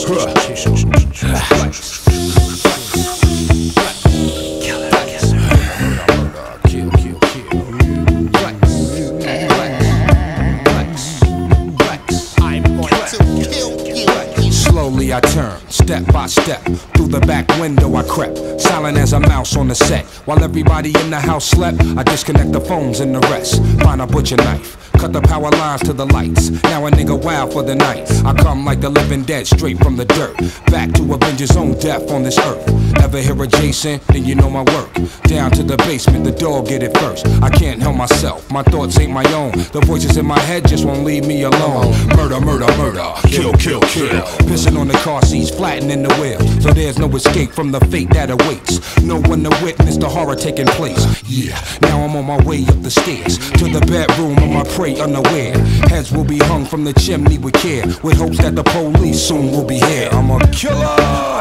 Slowly I turn, step by step. Through the back window I crept, silent as a mouse on the set. While everybody in the house slept, I disconnect the phones and the rest. Find a butcher knife, cut the power lines to the lights. Now a nigga wild for the night. I come like the living dead, straight from the dirt. Back to avenge his own death on this earth. Ever hear of Jason? Then you know my work. Down to the basement, the dog get it first. I can't help myself, my thoughts ain't my own. The voices in my head just won't leave me alone. Murder, murder, murder, kill, kill, kill. Pissing on the car seats, flattening the wheel. So there's no escape from the fate that awaits. No one to witness the horror taking place. Yeah, now I'm on my way up the stairs to the bedroom of my prey unaware. Heads will be hung from the chimney with care, with hopes that the police soon will be here. I'm a killer.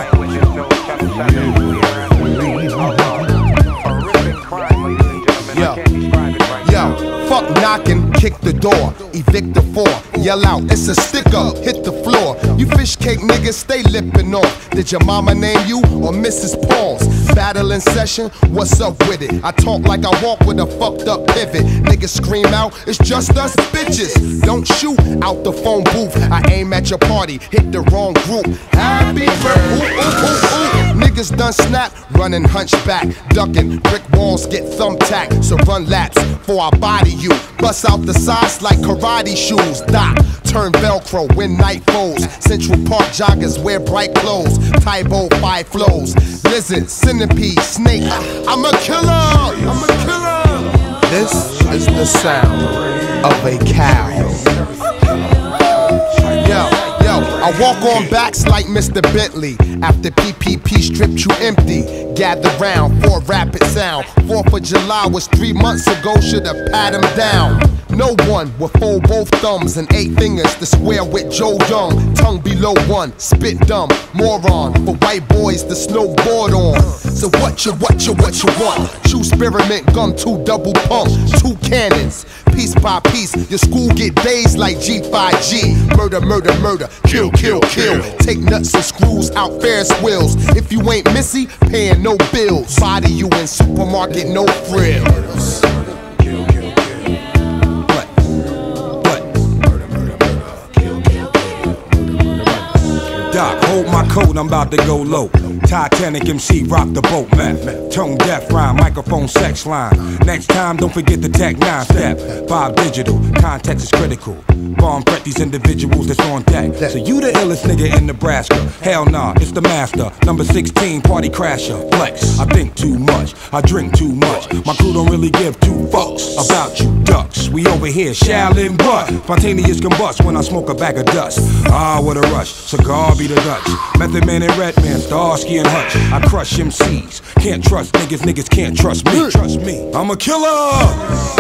Yo, fuck knocking, kick the door, evict the four, yell out, it's a stick up, hit the floor. You fish cake niggas, stay lippin' off. Did your mama name you or Mrs. Paul's? Battle in session, what's up with it? I talk like I walk with a fucked up pivot. Niggas scream out, it's just us bitches. Don't shoot out the phone booth. I aim at your party, hit the wrong group. Happy birthday. Niggas done snap, running hunchback, ducking, brick walls get thumbtacked. So run laps for I body you. Bust out the sides like karate shoes. Doc, turn Velcro when night falls. Central Park joggers wear bright clothes. Tybo 5 flows. Lizard, centipede, snake. I'm a killer. I'm a killer. This is the sound of a cow. I walk on backs like Mr. Bentley. After PPP stripped you empty. Gather round for a rapid sound. 4th of July was 3 months ago, should've pat him down. No one will fold both thumbs and 8 fingers to square with Joe Young. Tongue below one, spit dumb, moron. For white boys to snowboard on. So what you want? True spearmint gum, 2 double pump, 2 cannons. Piece by piece, your school get dazed like G5G. Murder, murder, murder, kill, kill, kill. Take nuts and screws out Ferris wheels. If you ain't Missy, paying no bills. Body you in supermarket, no frills. Doc, hold my coat, I'm about to go low. Titanic MC, rock the boat, man. Tone deaf rhyme, microphone sex line. Next time, don't forget the Tech 9 step. Bob Digital, context is critical. Bomb threat these individuals that's on deck. So you the illest nigga in Nebraska? Hell nah, it's the master. Number 16, party crasher. Flex, I think too much, I drink too much. My crew don't really give 2 fucks about you ducks. We over here, Shaolin butt. Spontaneous combust when I smoke a bag of dust. Ah, what a rush, cigar be the Dutch. Method Man and Redman, Starsky and Hutch. I crush MCs, can't trust niggas, niggas can't trust me. Trust me, I'm a killer.